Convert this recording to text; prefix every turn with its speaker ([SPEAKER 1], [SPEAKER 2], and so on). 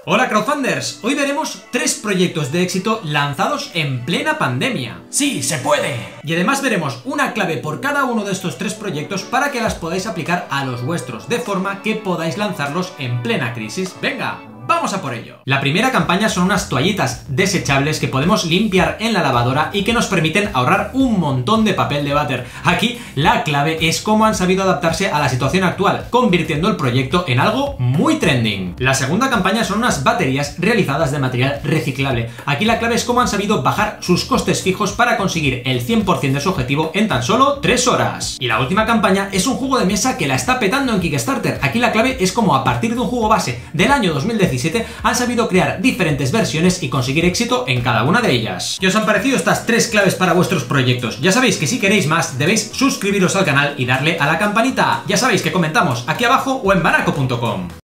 [SPEAKER 1] Hola crowdfunders, hoy veremos 3 proyectos de éxito lanzados en plena pandemia.
[SPEAKER 2] ¡Sí, se puede!
[SPEAKER 1] Y además veremos una clave por cada uno de estos 3 proyectos para que las podáis aplicar a los vuestros, de forma que podáis lanzarlos en plena crisis. ¡Venga! ¡Vamos a por ello! La primera campaña son unas toallitas desechables que podemos limpiar en la lavadora y que nos permiten ahorrar un montón de papel de váter. Aquí la clave es cómo han sabido adaptarse a la situación actual, convirtiendo el proyecto en algo muy trending. La segunda campaña son unas baterías realizadas de material reciclable. Aquí la clave es cómo han sabido bajar sus costes fijos para conseguir el 100% de su objetivo en tan solo 3 horas. Y la última campaña es un juego de mesa que la está petando en Kickstarter. Aquí la clave es cómo a partir de un juego base del año 2017 han sabido crear diferentes versiones y conseguir éxito en cada una de ellas. ¿Qué os han parecido estas 3 claves para vuestros proyectos? Ya sabéis que si queréis más debéis suscribiros al canal y darle a la campanita. Ya sabéis que comentamos aquí abajo o en banaco.com.